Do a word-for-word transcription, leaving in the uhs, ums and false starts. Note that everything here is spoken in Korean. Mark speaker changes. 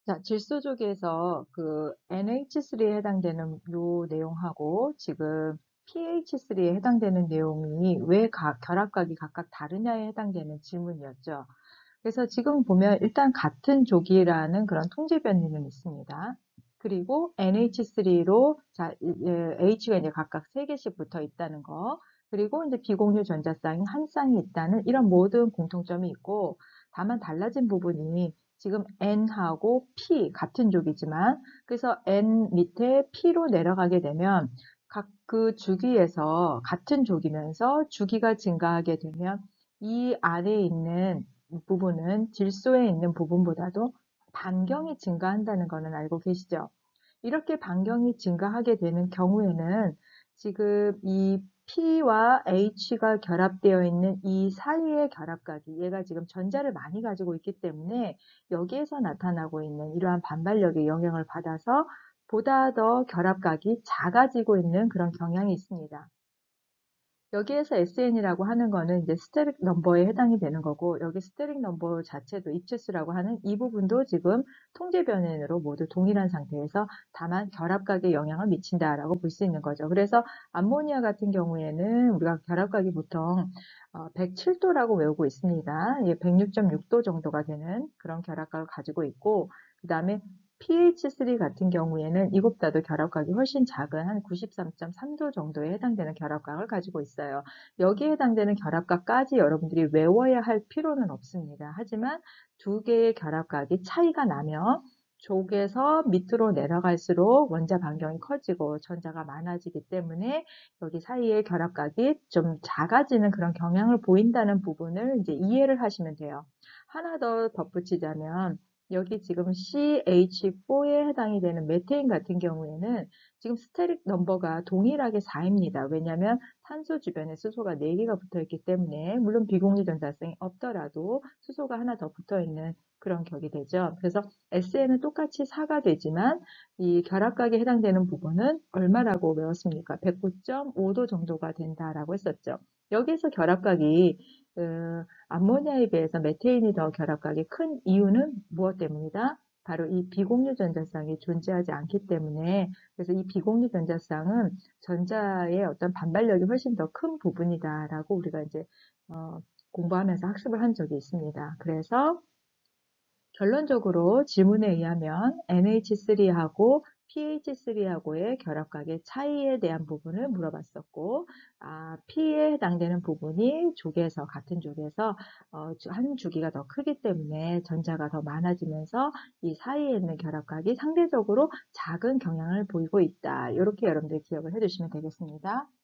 Speaker 1: 자, 질소족에서 그 엔에이치 쓰리에 해당되는 요 내용하고 지금 피에이치 쓰리에 해당되는 내용이 왜 각, 결합각이 각각 다르냐에 해당되는 질문이었죠. 그래서 지금 보면 일단 같은 족이라는 그런 통제 변이는 있습니다. 그리고 엔에이치 쓰리로 자, H가 이제 각각 세 개씩 붙어 있다는 거. 그리고 이제 비공유 전자쌍이 한 쌍이 있다는 이런 모든 공통점이 있고, 다만 달라진 부분이 지금 N하고 P 같은 족이지만, 그래서 N 밑에 P로 내려가게 되면 각 그 주기에서 같은 족이면서 주기가 증가하게 되면 이 안에 있는 부분은 질소에 있는 부분보다도 반경이 증가한다는 것은 알고 계시죠? 이렇게 반경이 증가하게 되는 경우에는 지금 이 P와 H가 결합되어 있는 이 사이의 결합각이 얘가 지금 전자를 많이 가지고 있기 때문에 여기에서 나타나고 있는 이러한 반발력의 영향을 받아서 보다 더 결합각이 작아지고 있는 그런 경향이 있습니다. 여기에서 에스엔이라고 하는 거는 이제 스테릭 넘버에 해당이 되는 거고, 여기 스테릭 넘버 자체도 입체수라고 하는 이 부분도 지금 통제 변연으로 모두 동일한 상태에서 다만 결합각에 영향을 미친다라고 볼 수 있는 거죠. 그래서 암모니아 같은 경우에는 우리가 결합각이 보통 백칠 도라고 외우고 있습니다. 백육 점 육 도 정도가 되는 그런 결합각을 가지고 있고, 그 다음에 피에이치 쓰리 같은 경우에는 이것보다도 결합각이 훨씬 작은 한 구십삼 점 삼 도 정도에 해당되는 결합각을 가지고 있어요. 여기에 해당되는 결합각까지 여러분들이 외워야 할 필요는 없습니다. 하지만 두 개의 결합각이 차이가 나면 족에서 밑으로 내려갈수록 원자 반경이 커지고 전자가 많아지기 때문에 여기 사이의 결합각이 좀 작아지는 그런 경향을 보인다는 부분을 이제 이해를 하시면 돼요. 하나 더 덧붙이자면 여기 지금 씨 에이치 포에 해당이 되는 메테인 같은 경우에는 지금 스테릭 넘버가 동일하게 사입니다. 왜냐하면 탄소 주변에 수소가 네 개가 붙어 있기 때문에 물론 비공유 전자성이 없더라도 수소가 하나 더 붙어 있는 그런 격이 되죠. 그래서 에스엔은 똑같이 사가 되지만 이 결합각에 해당되는 부분은 얼마라고 외웠습니까? 백구 점 오 도 정도가 된다라고 했었죠. 여기서 결합각이 그 암모니아에 비해서 메테인이 더 결합각이 큰 이유는 무엇 때문이다? 바로 이 비공유 전자쌍이 존재하지 않기 때문에, 그래서 이 비공유 전자쌍은 전자의 어떤 반발력이 훨씬 더 큰 부분이다라고 우리가 이제 어, 공부하면서 학습을 한 적이 있습니다. 그래서 결론적으로 질문에 의하면 엔에이치 쓰리하고 피에이치 쓰리하고의 결합각의 차이에 대한 부분을 물어봤었고, 아, P에 해당되는 부분이 족에서, 같은 족에서 어, 한 주기가 더 크기 때문에 전자가 더 많아지면서 이 사이에 있는 결합각이 상대적으로 작은 경향을 보이고 있다. 이렇게 여러분들 기억을 해두시면 되겠습니다.